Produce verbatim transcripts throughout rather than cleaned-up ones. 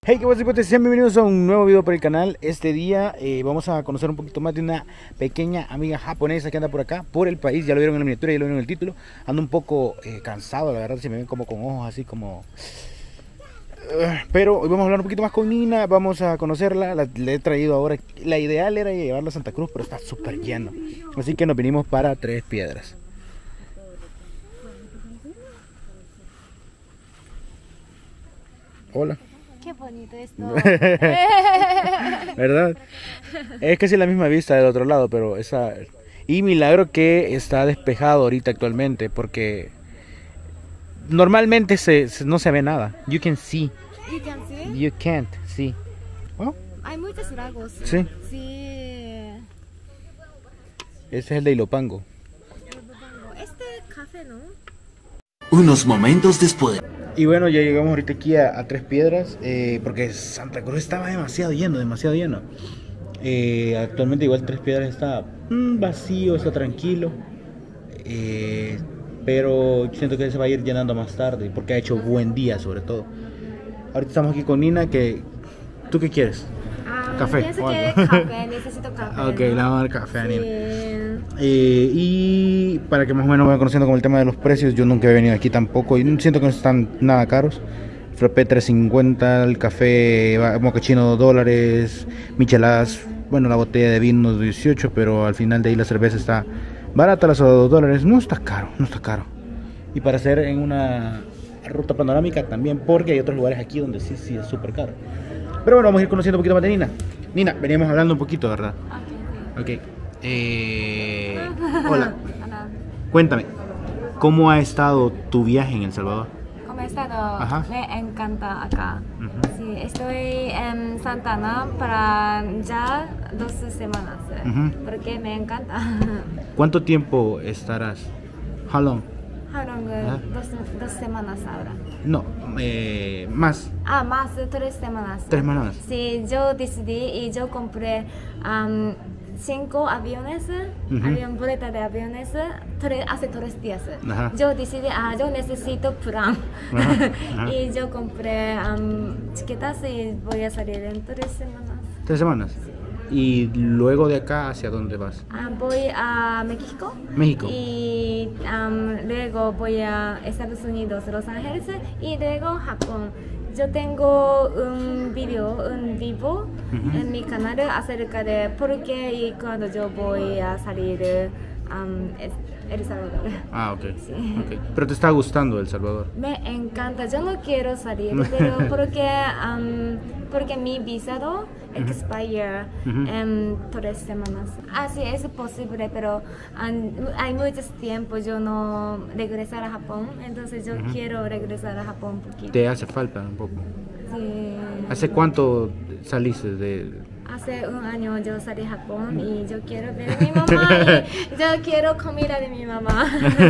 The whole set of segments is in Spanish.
Hey, ¿qué pasa, chicos? Sean bienvenidos a un nuevo video por el canal. Este día eh, vamos a conocer un poquito más de una pequeña amiga japonesa que anda por acá, por el país. Ya lo vieron en la miniatura, ya lo vieron en el título. Ando un poco eh, cansado, la verdad, se me ven como con ojos así como... Uh, pero hoy vamos a hablar un poquito más con Nina, vamos a conocerla. La, le he traído ahora, la ideal era llevarla a Santa Cruz, pero está súper lleno. Así que nos vinimos para Tres Piedras. Hola. Qué bonito esto. ¿Verdad? Es casi la misma vista del otro lado, pero esa... Y milagro que está despejado ahorita actualmente, porque normalmente se, se- no se ve nada. You can see. You can see. You can't see. Bueno, Hay muchos lagos. sí, Sí. ese es el de Ilopango. Este café, ¿no? Unos momentos después. Y bueno, ya llegamos ahorita aquí a, a Tres Piedras, eh, porque Santa Cruz estaba demasiado lleno, demasiado lleno. Eh, actualmente igual Tres Piedras está mm, vacío, está tranquilo, eh, pero siento que se va a ir llenando más tarde, porque ha hecho buen día sobre todo. Ahorita estamos aquí con Nina, que... ¿Tú qué quieres? Ah, Café, Pienso o que algo. café, necesito café. Ok, ¿no? le vamos a dar café a Nina. Sí. Eh, y para que más o menos vayan conociendo con el tema de los precios, yo nunca he venido aquí tampoco y siento que no están nada caros. Frappé tres cincuenta, el café va- mocachino dos dólares, micheladas, bueno, la botella de vino dieciocho, pero al final de ahí la cerveza está barata, las dos dólares, no está caro, no está caro. Y para hacer en una ruta panorámica también, porque hay otros lugares aquí donde sí, sí es súper caro. Pero bueno, vamos a ir conociendo un poquito más de Nina. Nina, veníamos hablando un poquito, ¿verdad? Ok, Ok. Eh, sí. hola, Hola. cuéntame, ¿cómo ha estado tu viaje en El Salvador? ¿Cómo has estado? Ajá. Me encanta acá. Ujú. Sí, estoy en Santana para ya dos semanas. Ujú. Porque me encanta. ¿Cuánto tiempo estarás? How long? How long? Ajá. Dos, dos semanas ahora. No, eh, más, Ah, más de tres semanas. tres semanas. Sí, yo decidí y yo compré am, cinco aviones, Ujú. avión, boleta de aviones, tres, hace tres días. Ajá. Yo decidí, ah, yo necesito plan. Ajá, ajá. Y yo compré am, chiquitas y voy a salir en tres semanas. Tres semanas. ¿Y luego de acá hacia dónde vas? Ah, voy a México. México. Y am, luego voy a Estados Unidos, Los Ángeles y luego Japón. Yo tengo un video, un vivo Ujú. en mi canal acerca de por qué y cuando yo voy a salir um, El Salvador. Ah, ok. Sí. Ok. Pero te está gustando El Salvador. Me encanta, yo no quiero salir, pero porque, um, porque mi visado expire Ujú. en tres semanas. Así es posible, pero um, hay muchos tiempos yo no regresar a Japón, entonces yo Ujú. quiero regresar a Japón un poquito. Te hace falta un poco. Sí. ¿Hace cuánto saliste de...? Hace un año yo salí a Japón y yo quiero ver a mi mamá y yo quiero comida de mi mamá.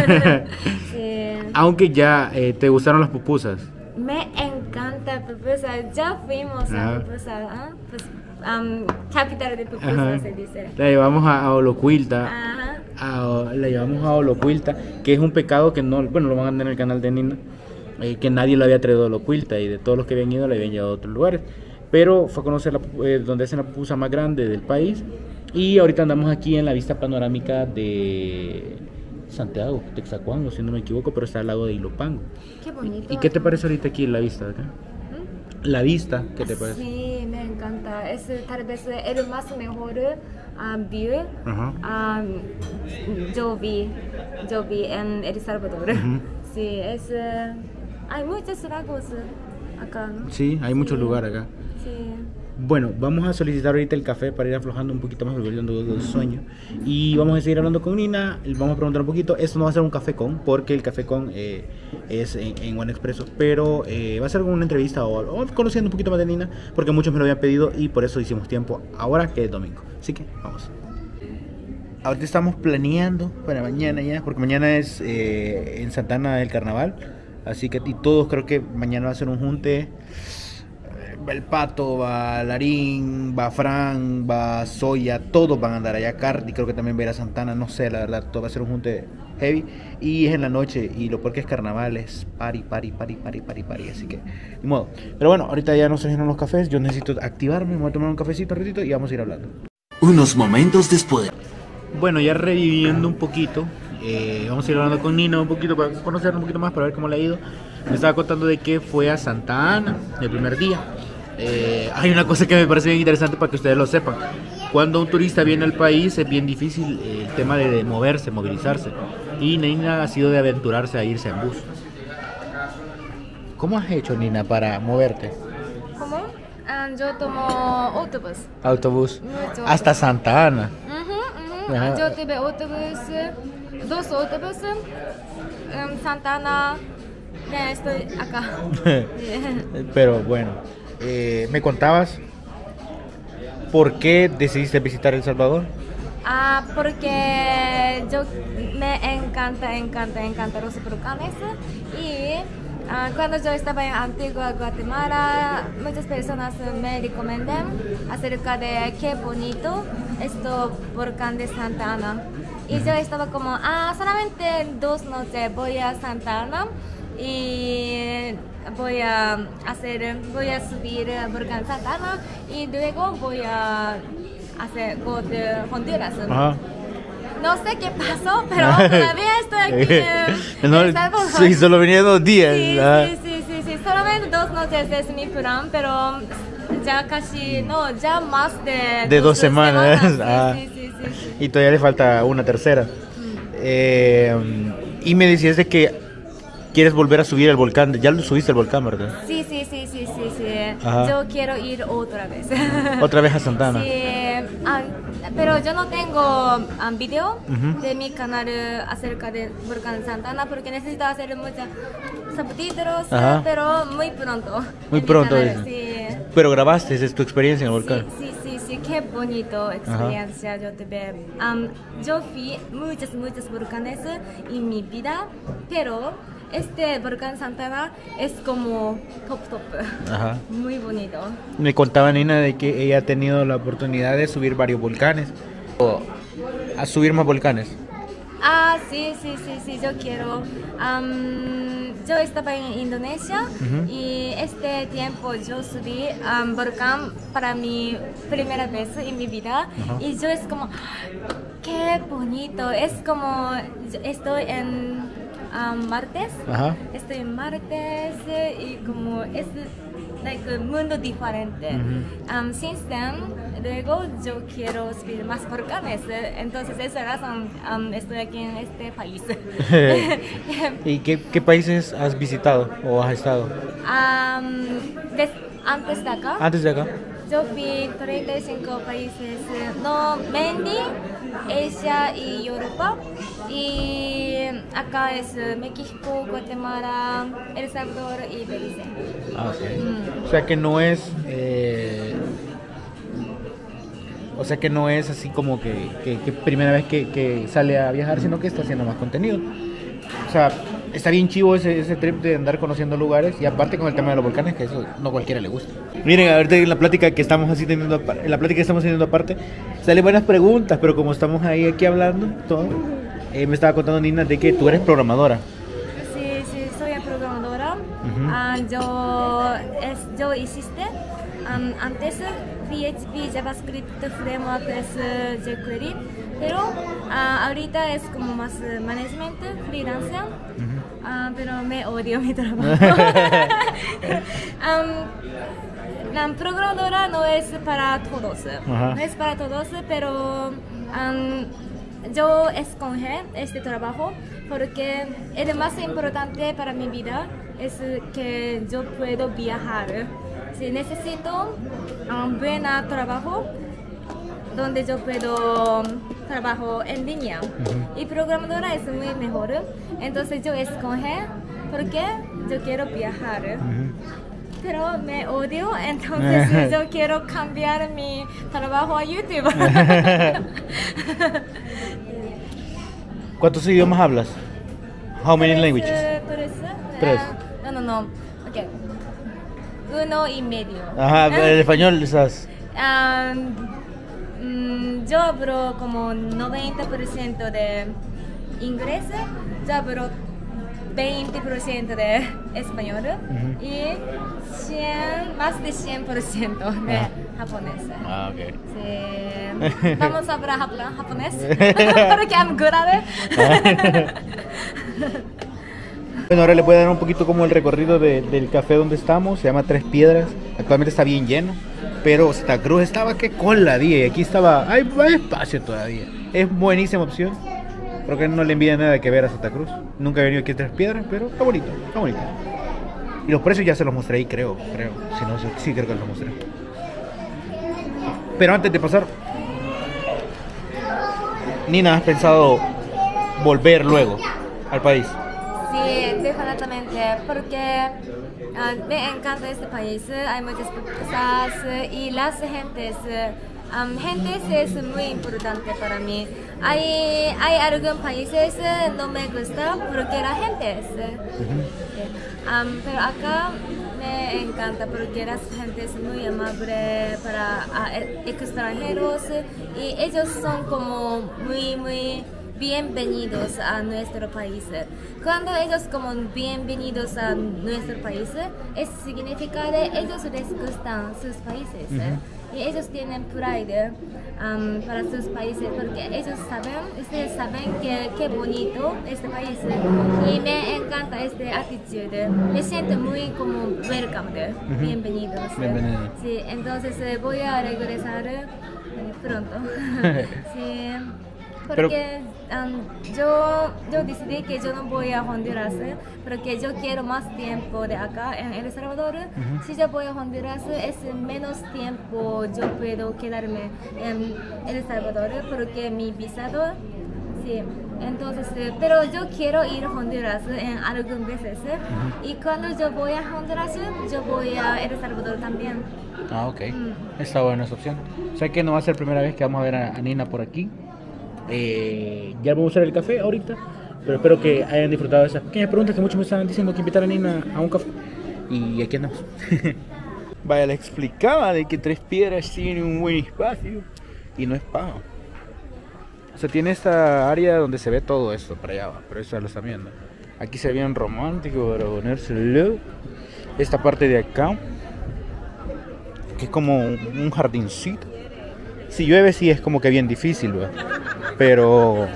Sí. Aunque ya eh, te gustaron las pupusas. Me encanta pupusas. Ya fuimos Ajá. a pupusas, ¿ah? Pues, um, capital de Ajá. pupusas se dice. La llevamos a, a Olocuilta. Ajá. a- la llevamos a Olocuilta, que es un pecado que no, bueno, lo van a ver en el canal de Nina, eh, que nadie lo había traído a Olocuilta y de todos los que habían ido le habían llevado a otros lugares, pero fue a conocer la, pu- eh, donde hacen la pupusa más grande del país y ahorita andamos aquí en la vista panorámica de Santiago, Texacuango, si no me equivoco, pero está al lago de Ilopango. Qué bonito. ¿Y qué te parece ahorita aquí la vista de acá? ¿Mm? La vista, ¿qué te parece? Sí, me encanta. Es tal vez el más mejor ah, view. Ajá. Ah, yo vi, yo vi en El Salvador. Ujú. Sí, es, eh, hay muchos lagos acá, ¿no? Sí, hay muchos Sí. lugares acá. Sí. Bueno, vamos a solicitar ahorita el café para ir aflojando un poquito más porque yo ando de sueño. Y vamos a seguir hablando con Nina, vamos a preguntar un poquito. Esto no va a ser un café con, porque el café con eh, es en, en One Expresso, pero eh, va a ser una entrevista o, o conociendo un poquito más de Nina, porque muchos me lo habían pedido y por eso hicimos tiempo ahora que es domingo. Así que vamos. Ahorita estamos planeando para mañana ya, porque mañana es eh, en Santana el carnaval. Así que y todos creo que mañana va a ser un junte. va el Pato, va Larín, va Fran, va Soya, todos van a andar allá. Cardi creo que también va a ir a Santana, no sé, la verdad, todo va a ser un junte heavy. Y es en la noche, y lo peor que es carnaval, es party, party, party, party, party, party, así que, ni modo. Pero bueno, ahorita ya nos trajeron los cafés, yo necesito activarme, me voy a tomar un cafecito un ratito y vamos a ir hablando. Unos momentos después. Bueno, ya reviviendo un poquito, eh, vamos a ir hablando con Nina un poquito para conocerla un poquito más, para ver cómo le ha ido. Me estaba contando de que fue a Santa Ana el primer día. Eh, hay una cosa que me parece bien interesante para que ustedes lo sepan. Cuando un turista viene al país es bien difícil eh, el tema de, de moverse, movilizarse. Y Nina ha sido de aventurarse a irse en bus. ¿Cómo has hecho, Nina, para moverte? ¿Cómo? Ah, yo tomo autobús. Autobús. Mucho. Hasta Santa Ana. Ujú, ujú. Ajá. Yo tuve autobús, dos autobuses, en Santa Ana. Ya estoy acá. Pero bueno, eh, me contabas por qué decidiste visitar El Salvador. Ah, porque yo me encanta, encanta, encanta los volcanes y ah, cuando yo estaba en Antigua Guatemala, muchas personas me recomendan acerca de qué bonito es el volcán de Santa Ana. Y yo estaba como, ah, solamente dos noches voy a Santa Ana y voy a hacer, voy a subir el volcán Santa Ana y luego voy a hacer go de Honduras. Ajá. No sé qué pasó, pero todavía estoy aquí en No, El Salvador. sí, solo venía dos días. Sí, ah. sí, sí, sí, sí, solamente dos noches es mi plan, pero ya casi, no, ya más de, De dos semanas. Sí, Ah. sí, sí, sí, sí. Y todavía le falta una tercera. Eh, y me decías de que quieres volver a subir el volcán. Ya lo subiste el volcán, ¿verdad? Sí, sí, sí, sí, sí, sí. Ajá. Yo quiero ir otra vez. Otra vez a Santana. Sí, ah, pero yo no tengo um, video Ujú. de mi canal eh, acerca del volcán Santana porque necesito hacer muchos subtítulos, Ajá. eh, pero muy pronto. Muy en mi pronto, canal, dice. sí. Pero grabaste, esa es tu experiencia en el volcán. Sí, sí, sí, sí, qué bonito experiencia yo tuve. Um, yo fui muchos, muchos volcanes en mi vida, pero este volcán Santana es como top top. Ajá. Muy bonito. Me contaba Nina de que ella ha tenido la oportunidad de subir varios volcanes. O a subir más volcanes. Ah, sí, sí, sí, sí, yo quiero. Am, yo estaba en Indonesia Ujú. y este tiempo yo subí um, volcán para mi primera vez en mi vida. Ajá. Y yo es como, qué bonito, es como, yo estoy en um, martes, Ajá. estoy en martes y como es like, un mundo diferente. Ujú. Um, since then, luego yo quiero subir más volcanes, eh, entonces esa razón um, estoy aquí en este país. ¿Y qué, qué países has visitado o has estado? Um, des- antes de acá, Antes de acá. yo fui treinta y cinco países, eh, no, mainly Asia y Europa, y acá es eh, México, Guatemala, El Salvador y Belice. Ah, ok. Mm. O sea que no es... eh, O sea que no es así como que, que, que primera vez que, que sale a viajar, sino que está haciendo más contenido. O sea, está bien chivo ese, ese trip de andar conociendo lugares, y aparte con el tema de los volcanes, que eso no cualquiera le gusta. Miren, ahorita en la plática que estamos así teniendo, apar- en la plática que estamos teniendo aparte, salen buenas preguntas, pero como estamos ahí aquí hablando, todo, eh, me estaba contando Nina de que tú eres programadora. Sí, sí, soy programadora. Ujú. Ah, yo, es, yo hiciste um, antes P H P, JavaScript, Framework es eh, jQuery, pero ah, ahorita es como más eh, management, freelance, ah, pero me odio mi trabajo. um, la programadora no es para todos, Ajá. no es para todos, pero um, yo escogí este trabajo porque el más importante para mi vida es que yo puedo viajar. Si necesito un buen trabajo donde yo puedo trabajar en línea, y programadora es muy mejor, entonces yo escogí porque yo quiero viajar. Pero me odio, entonces yo quiero cambiar mi trabajo a YouTube. ¿Cuántos idiomas hablas? How many Tres, languages? eh, Tres. Tres. Ah, no, no, no. Okay. uno y medio. Ajá, el español esas. Um, mm, yo hablo como noventa por ciento de inglés, yo hablo veinte por ciento de español uh-huh. y cien, más de cien por ciento de ah. japonés. Ah, ok. Sí. Vamos a hablar japonés porque I'm good at it. Bueno, ahora les voy a dar un poquito como el recorrido de, del café donde estamos. Se llama Tres Piedras. Actualmente está bien lleno, pero Santa Cruz estaba que cola día y aquí estaba, hay, hay espacio todavía. Es buenísima opción. Creo que no le envidia nada que ver a Santa Cruz. Nunca he venido aquí a Tres Piedras, pero está bonito, está bonito. Y los precios ya se los mostré ahí, creo, creo. Si no, sí creo que los mostré. Pero antes de pasar, Nina, ¿has pensado volver luego al país? Sí, definitivamente, porque uh, me encanta este país. Hay muchas cosas y las gentes. Um, gentes es muy importante para mí. Hay, hay algunos países no me gusta porque la gente es. Uh-huh. um, pero acá me encanta porque la gente es muy amable para uh, extranjeros y ellos son como muy, muy bienvenidos a nuestro país. Cuando ellos como bienvenidos a nuestro país, eso significa que ellos les gustan sus países. Uh-huh. Y ellos tienen pride um, para sus países porque ellos saben, ustedes saben que qué bonito este país y me encanta esta actitud. Me siento muy como welcome, uh-huh. bienvenidos. Bienvenido. Sí, entonces voy a regresar pronto. Sí. Porque um, yo, yo decidí que yo no voy a Honduras porque yo quiero más tiempo de acá en El Salvador. Uh-huh. Si yo voy a Honduras es menos tiempo yo puedo quedarme en El Salvador porque mi visado, sí. Entonces, pero yo quiero ir a Honduras en algunas veces uh-huh. y cuando yo voy a Honduras yo voy a El Salvador también. Ah, ok. Mm. Está buena esa opción. O sea que no va a ser la primera vez que vamos a ver a, a Nina por aquí. Eh, ya vamos a hacer el café ahorita, pero espero que hayan disfrutado de esas pequeñas preguntas que muchos me estaban diciendo que invitar a Nina a un café. Y aquí andamos. Vaya, le explicaba de que Tres Piedras tiene un buen espacio y no es pago. O sea, tiene esta área donde se ve todo esto para allá, pero eso ya lo están viendo. Aquí se ve bien romántico para ponérselo. Esta parte de acá, que es como un jardincito. Si llueve sí es como que bien difícil, ¿verdad? Pero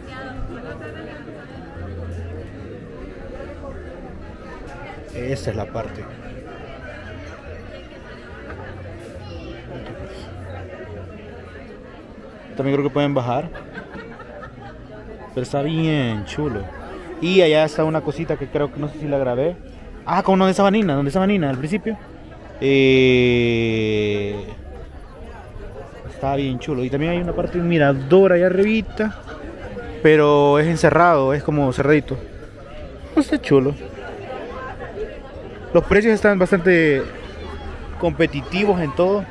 esa es la parte. También creo que pueden bajar. Pero está bien chulo. Y allá está una cosita que creo que no sé si la grabé. Ah, como donde estaba Nina, donde estaba Nina al principio. Eh... Está bien chulo. Y también hay una parte de un mirador allá arribita, pero es encerrado, es como cerradito. Está chulo. Los precios están bastante competitivos en todo.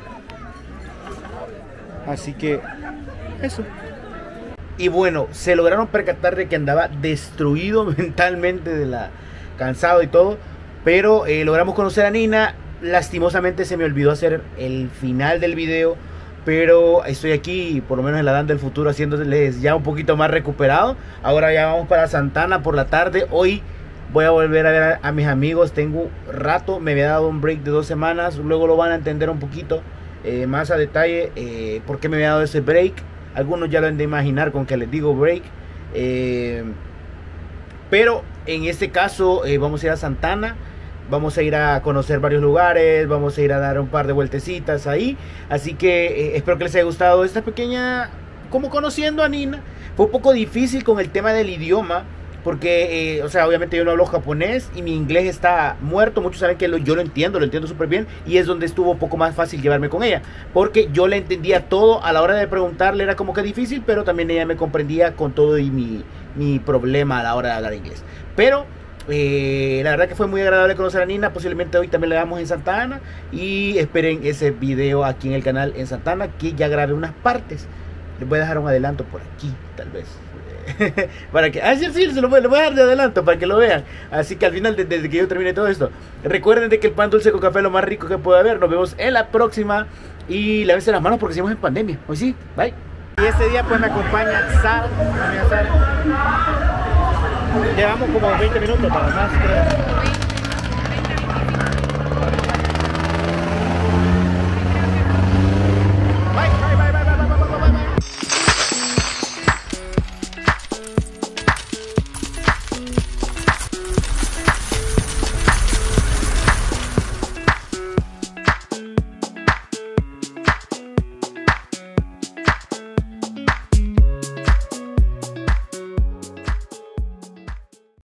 Así que eso. Y bueno, se lograron percatar de que andaba destruido mentalmente, de la cansado y todo. Pero eh, logramos conocer a Nina. Lastimosamente se me olvidó hacer el final del video, pero estoy aquí, por lo menos en la Dan del Futuro, haciéndoles ya un poquito más recuperado. Ahora ya vamos para Santana por la tarde. Hoy voy a volver a ver a, a mis amigos. Tengo rato, me había dado un break de dos semanas. Luego lo van a entender un poquito eh, más a detalle eh, por qué me había dado ese break. Algunos ya lo han de imaginar con que les digo break. Eh, pero en este caso eh, vamos a ir a Santana. Vamos a ir a conocer varios lugares, vamos a ir a dar un par de vueltecitas ahí. Así que eh, espero que les haya gustado esta pequeña, como conociendo a Nina. Fue un poco difícil con el tema del idioma, porque, eh, o sea, obviamente yo no hablo japonés y mi inglés está muerto. Muchos saben que lo, yo lo entiendo, lo entiendo súper bien. Y es donde estuvo un poco más fácil llevarme con ella, porque yo le entendía todo. A la hora de preguntarle era como que difícil, pero también ella me comprendía con todo y mi, mi problema a la hora de hablar inglés. Pero Eh, la verdad que fue muy agradable conocer a Nina. Posiblemente hoy también le damos en Santa Ana. Y esperen ese video aquí en el canal en Santa Ana, que ya grabé unas partes. Les voy a dejar un adelanto por aquí, tal vez. Para que, ah, sí, sí, se lo voy, lo voy a dar de adelanto para que lo vean. Así que al final, desde, desde que yo termine todo esto, recuerden de que el pan dulce con café es lo más rico que puede haber. Nos vemos en la próxima. Y lávense las manos porque seguimos en pandemia. Hoy sí, bye. Y este día pues me acompaña Sara, mi amiga Sara. Llevamos como veinte minutos para más, creo.